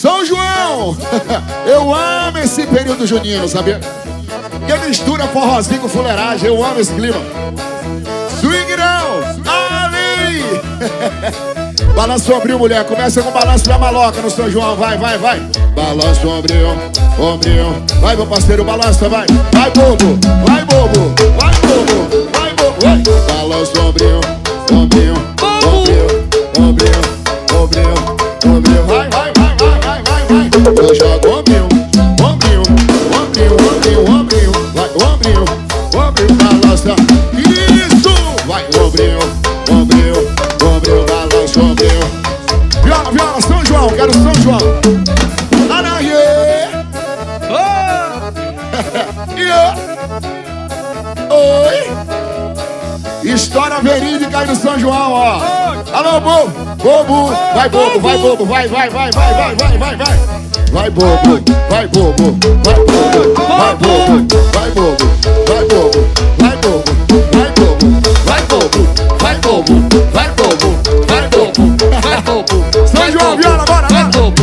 São João. Eu amo esse período junino, sabia? Que mistura forrozinho com fuleiragem. Eu amo esse clima. Swingrão, ali. Balanço ombrinho, mulher. Começa com balanço da maloca no São João. Vai, vai, vai. Balanço ombrinho, ombrinho. Vai, meu parceiro, balança, vai. Vai, bobo, vai, bobo. Vai, bobo, vai, bobo. Vai. Balanço ombrinho, ombrinho, ombrinho, ombrinho, ombrinho, ombrinho. Vai, vai, vai, vai, vai, vai, vai. Eu jogo ombrinho, ombrinho, ombrinho, ombrinho, ombrinho. Vai, ombrinho, ombrinho, balança. Isso! Vai, ombrinho, ombrinho, ombrinho, balança, ombrinho. Viola, viola, São João, quero São João. Anaie! Oi! História verídica aí no São João, ó. Alô, bobo! Bobo! Vai, bobo, vai, bobo, vai, vai, vai, vai, vai, vai, vai, vai. Vai, bobo, vai, bobo, vai, bobo, vai, bobo, vai, bobo, vai, bobo, vai, bobo, vai, bobo, vai, bobo, vai, bobo, vai, bobo, vai, bobo, vai, bobo. São João, viola, bora, vai, bobo.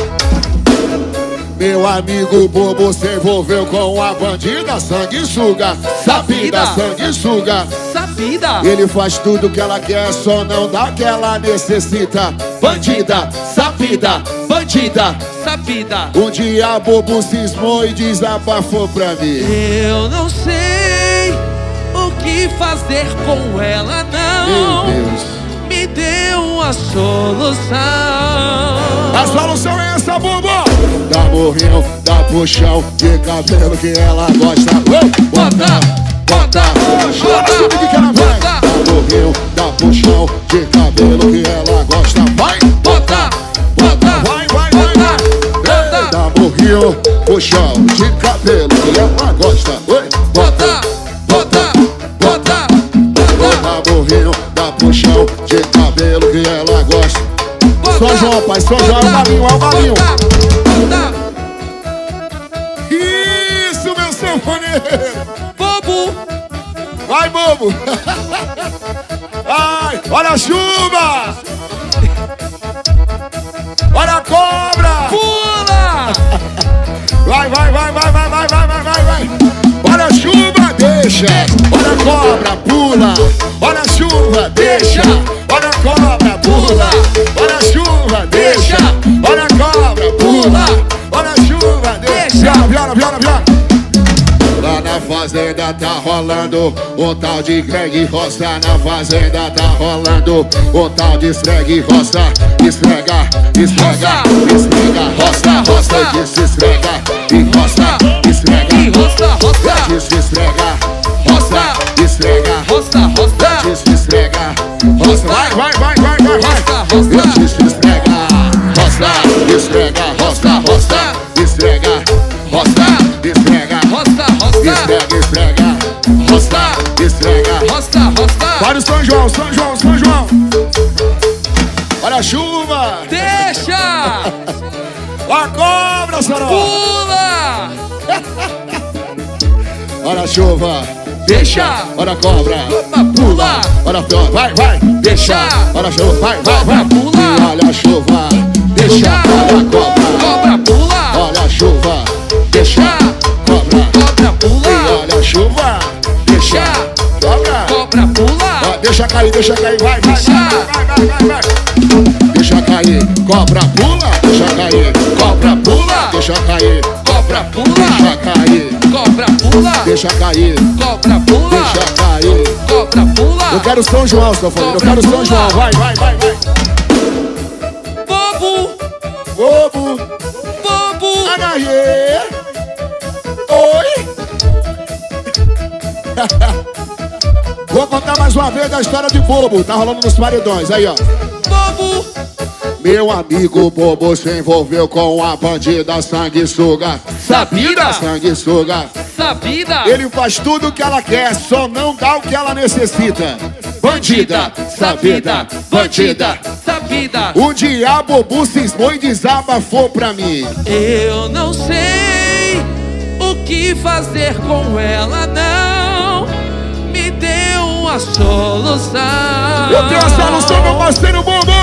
Meu amigo bobo se envolveu com a bandida sanguessuga, sabida, sanguessuga, sabida. Ele faz tudo que ela quer, só não dá o que ela necessita. Bandida, sabida, bandida, sabida. Um dia bobo cismou e desabafou pra mim. Eu não sei o que fazer com ela, não. Meu Deus. Me dê uma solução. A solução é essa, bobo. Dá morrinho, dá puxão de cabelo que ela gosta. Bota, bota, bota, o que ela vai. Dá morrinho, dá puxão de cabelo que ela gosta. Vai, bota, bota, vai, vai, vai, vai. Dá morrinho, puxão de cabelo que ela gosta. Bota, bota, bota, dá morrinho, dá puxão de cabelo que ela gosta. São João, pai, São João, é o balinho, é o balinho. Isso, meu sanfoneiro. Bobo. Vai, bobo. Ai, olha a chuva. Olha a cobra. Pula. Vai, vai, vai, vai, vai, vai, vai, vai, vai, vai. Olha a chuva, deixa. Olha a cobra, pula. Olha a chuva, deixa. Olha a cobra, pula. Olha a chuva, deixa. Olha a cobra, pula. Olha a chuva, deixa. Viola, viola, viola. Lá na fazenda tá rolando um tal de Greg Roça. Na fazenda tá rolando um tal de esfregue roça. Esfrega, esfrega, esfrega, roça, roça. Eu disse esfrega e roça, esfrega e roça, roça. Eu disse esfrega, roça, esfrega, roça, roça. Eu disse esfrega, roça. Vai, vai, vai, vai, vai, vai. Eu disse esfrega, roça, esfrega, roça, roça. Esfrega, roça, esfrega, roça, roça. Esfrega, esfrega, roça, esfrega, roça, roça. Para o São João, São João, São João. Olha a chuva. Deixa. Olha a cobra, Soró. Pula. Olha a chuva. Deixa. Olha a cobra. Pula. Olha a cobra. Vai, vai. Deixa. Olha a chuva. Vai, vai, vai. Pula. E olha a chuva. Deixa. Olha a cobra. Cobra pula. Olha a chuva. Deixa. Cobra. Cobra pula. E olha a chuva. Deixa. Cobra. Cobra pula. Deixa cair, deixa cair. Vai, vai, vai, vai, vai, vai, vai. Deixa cair. Cobra pula. Deixa cair. Cobra pula. Deixa cair. Cobra pula. Deixa cair. Cobra pula. Deixa cair. Cobra pula. Deixa cair. Cobra pula. Eu quero São João, seu falando. Eu quero São João. Vai, vai, vai, vai. Bobo. Bobo. Bobo. Anaie. Oi. Vou contar mais uma vez a história de bobo. Tá rolando nos paredões. Aí, ó. Bobo. Meu amigo bobo se envolveu com a bandida sanguessuga. Sabida. Sanguessuga. Sabida. Ele faz tudo o que ela quer, só não dá o que ela necessita. Bandida, sabida, bandida, sabida. Um dia bobo cismou e desabafou pra mim. Eu não sei o que fazer com ela, não. Me dê uma solução. Eu tenho a solução, meu parceiro bobo.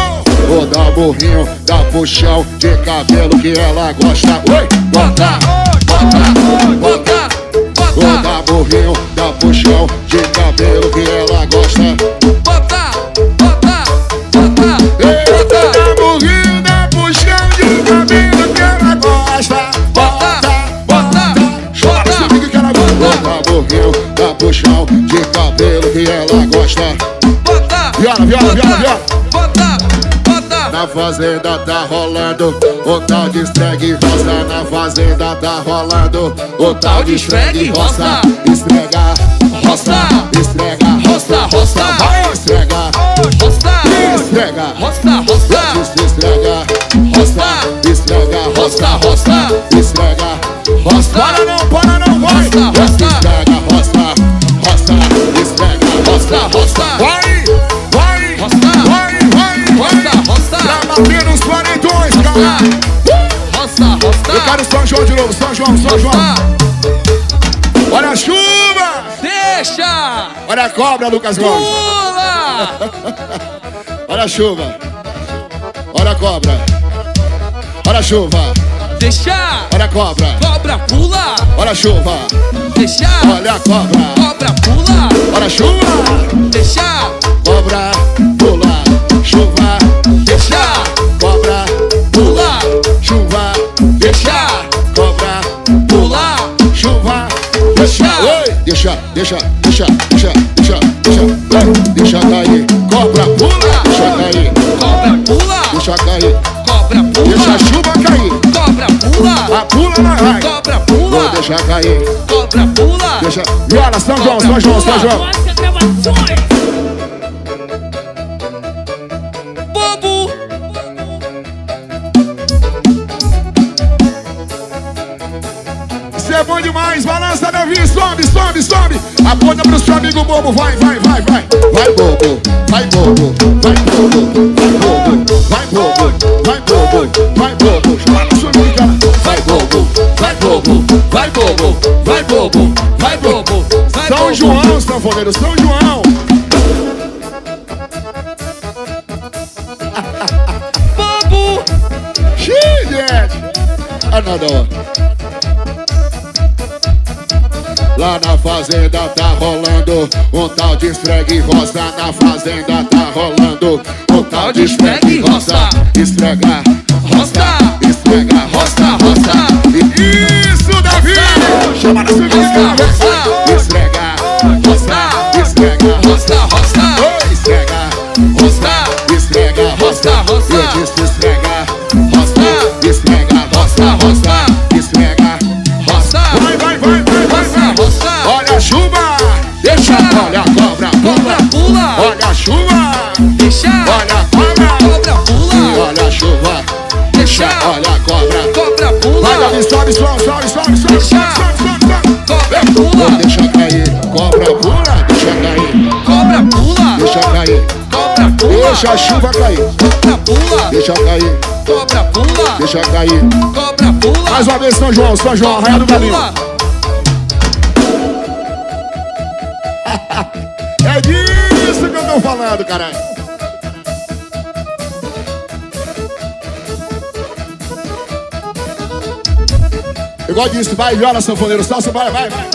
Vou dar burrinho, dá puxão de cabelo que ela gosta. Oi, bota, bota, bota, vou bota, dar burrinho, dá puxão de cabelo que ela gosta. bota, bota, bota, Vou dar burrinho, dá puxão de cabelo que ela gosta. bota, bota, Chora comigo que ela gosta. Vou dar burrinho, dá puxão de cabelo que ela gosta. bota, Viola, viola, viola, viola. bota, bota. Na fazenda tá rolando o tal de esfregue roça. Na fazenda tá rolando o tal de esfregue roça. Esfrega, roça, esfrega, roça, roça. Vai, esfrega, Roça, esfrega, roça, roça, esfrega, roça, esfrega, roça, roça, esfrega, roça. Para não, vai. Esfrega, roça, roça, esfrega, roça, roça. Vai, vai, vai, vai, roça, roça, pra bater nos 42, cara. roça, roça. Eu quero São João de novo, São João, São João. Olha a chuva! Deixa! Olha a cobra, Lucas Gomes. Pula! Olha a chuva. Olha a cobra. Olha a chuva. Deixa! Olha a cobra. Cobra pula! Olha a chuva. Deixa! Olha a cobra. Cobra pula! Olha a chuva. Deixa! Cobra, pula. Chuva. Deixa! Cobra, Pula! chuva. Deixa! Cobra, Pula! chuva. Deixa. Oi. Deixa. Deixa cair. Cobra, pula. Deixa cair. Cobra pula! Deixa cair. Cobra Deixa a pula! chuva cair. Cobra pula! A pula na raia. Cobra Vou pula! deixar cair. Cobra pula! Deixa. Viola, São João, São João, São João. Bobo! Isso é bom demais. Balança, Davi. Sobe, sobe, sobe. Aponta pro seu amigo bobo. Vai, vai, vai, vai. Vai, bobo. Vai, bobo. Vai, bobo. Vai, bobo. Vai, bobo. Vai, bobo. Vai, bobo. Chama no seu amigo, cara. Vai bobo! Vai bobo! Vai bobo! Vai bobo! Vai bobo! Vai São bobo. João, sanfoneiro. São João. Bobo! Xidete. Another one. Lá na fazenda tá rolando um tal de esfregue roça. Na fazenda tá rolando um tal de esfregue roça. Esfrega, Roça! esfrega, Roça! Roça! Isso, Davi! Chama na subida, Roça! esfrega, roça, esfrega, Roça! Roça! oi, esfrega, roça, esfrega, roça. Roça. Eu disse esfrega, roça, esfrega, roça, roça, esfrega, roça. Vai, vai, vai, vai, vai, vai. Roça! Olha a chuva, deixa, olha a cobra, Cobra pula! olha a chuva, Deixa! olha a cobra, Cobra pula! olha a chuva, Deixa! olha a cobra. Cobra pula! Vai, Davi, sobe, sobe, sobe, sobe, sobe, Deixa. sobe, sobe, sobe. Cobra pula! Deixa cair, cobra pula, deixa cair, Cobra pula! deixa cair, Cobra pula! deixa a chuva cair, Cobra pula! deixa cair, Cobra pula! deixa cair. Cobra pula! Mais uma vez, São João, Arraial do Galinho. É disso que eu tô falando, caralho. Eu gosto disso, vai, viola, sanfoneiro, salsa, vai, vai, vai.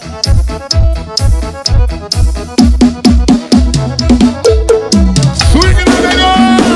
Swing no melhor!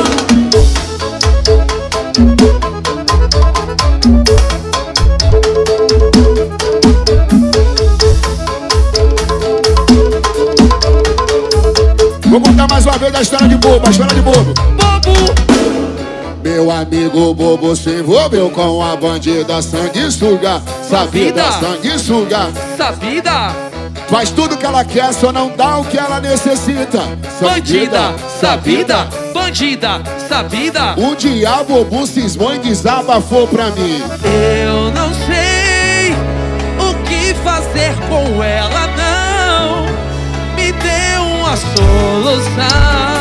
Vou contar mais uma vez a história de bobo, a história de bobo. Bobo! Meu amigo bobo se envolveu com a bandida sanguessuga. Sabida, sanguessuga. Sabida! Faz tudo que ela quer, só não dá o que ela necessita. Bandida! Sabida! Bandida! Sabida! Um dia bobo cismou e desabafou pra mim. Eu não sei o que fazer com ela, não. Me dê uma solução.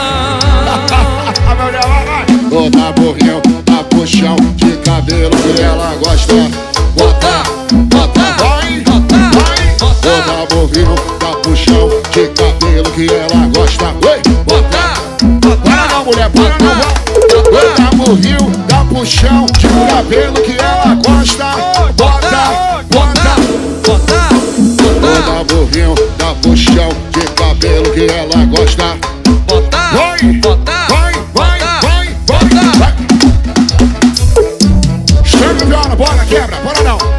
Toda burrinho, tá puxão de cabelo que ela gosta. Bota! Bota! Vai, Bota! vai. Bota! Toda burrinho, tá puxão de cabelo que ela gosta. Oi, Bota! Bota! para não, mulher, para não, vai. burrinho, dá puxão de cabelo que ela gosta. Bota, bota, bota, dá burrinho, dá puxão de cabelo que ela gosta. bota, Vai, bota, vai, vai, vai, vai, vai. Chega, viola, bora, quebra, bora não.